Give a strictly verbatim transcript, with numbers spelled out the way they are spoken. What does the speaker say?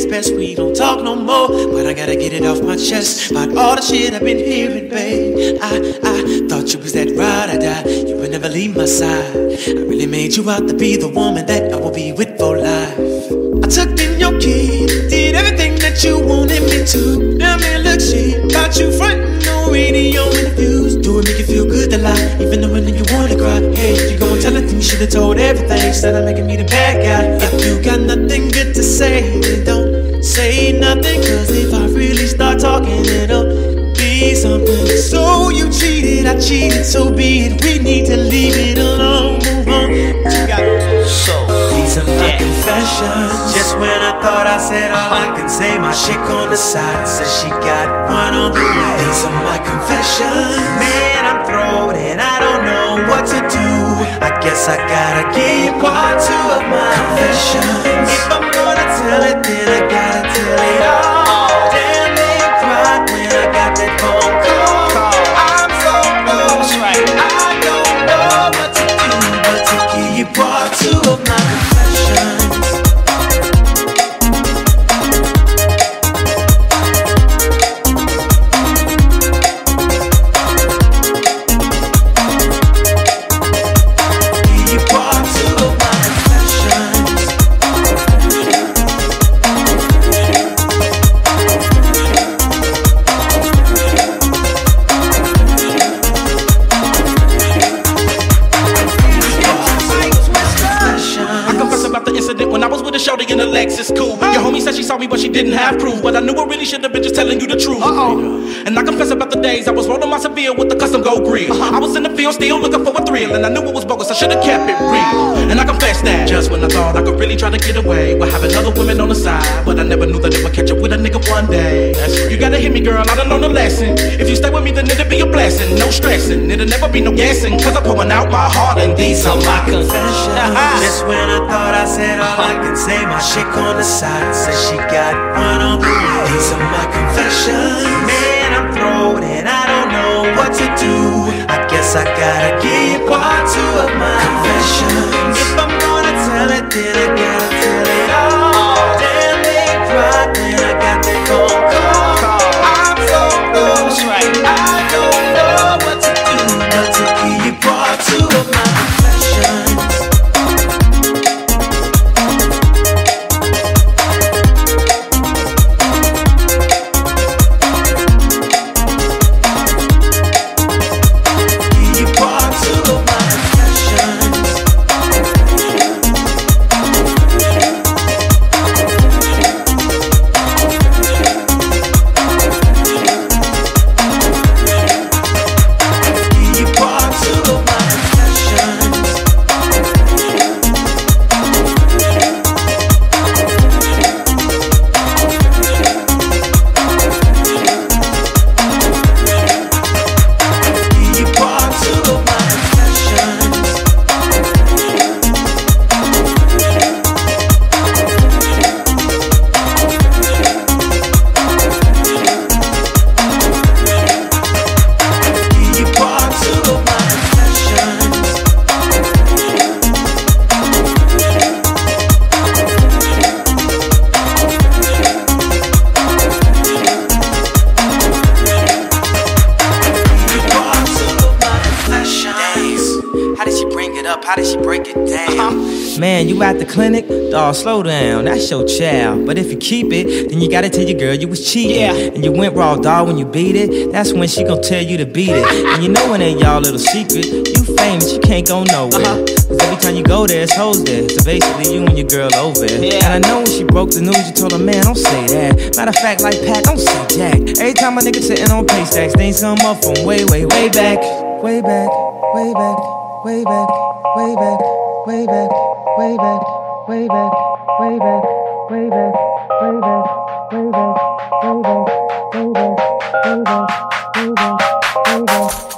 best we don't talk no more. But I gotta get it off my chest about all the shit I've been hearing, babe. I, I thought you was that ride or die. You would never leave my side. I really made you out to be the woman that I will be with for life. I tucked in your key, did everything that you wanted me to. Now man, look shit, got you frontin' on radio interviews. Do it make you feel good to lie, even though when you wanna cry. Hey, you gon' tell it, you should've told everything instead of making me the bad guy. If you got nothing good to say, then don't say nothing. Cause if I really start talking, it'll be something. So you cheated, I cheated, so be it. We need to leave it alone, move on. You got so these are my confessions. Just when I thought I said all I can say, my chick on the side says she got one on the way. These are my confessions. Man, I'm thrown and I don't know what to do. I guess I gotta give part two of my confessions. If I'm gonna tell it, then I gotta tell it all. Damn, they cried when I got that phone call. I'm so close, right? I don't know what to do but to give you part two of my confessions. Shorty in a Lexus, cool. Your homie said she saw me, but she didn't have proof. But I knew I really should have been just telling you the truth. Uh-oh. And I confess about the days I was rolling my Seville with the custom gold grill. Uh-huh. I was in the field still looking for a thrill, and I knew it was bogus, I should have kept it real. And I confess that just when I thought I could really try to get away with having other women on the side, but I never knew that it would catch up with a nigga one day. You gotta hear me, girl, I done learned a lesson. If you stay with me, then it'll be a blessing. No stressing, it'll never be no guessing, cause I'm pouring out my heart, and these are my confessions. Just when I thought I said all I can say, my chick on the side says she got one on the way. These are my confessions. Man, I'm thrown and I don't know what to do. I guess I gotta give part two of my confessions. If I'm gonna tell it, then I gotta tell it all. Damn, they cried when I got that phone call. I'm so close, right? I don't know what to do but to give you part two of my confessions. How did she break it down? Man, you at the clinic? Dawg, slow down, that's your child. But if you keep it, then you gotta tell your girl you was cheating. Yeah. And you went raw, dawg, when you beat it. That's when she gon' tell you to beat it. And you know it ain't y'all little secret. You famous, you can't go nowhere. Uh-huh. Cause every time you go there, it's hoes there. So basically, you and your girl over there. Yeah. And I know when she broke the news, you told her, man, don't say that. Matter of fact, like Pat, don't say Jack. Every time a nigga sitting on pay stacks, things come up from way, way, way back. Way back, way back, way back, way back, way back, way back, way back, way back, way back, way back, way back, way back, way back, way back, way back, way back.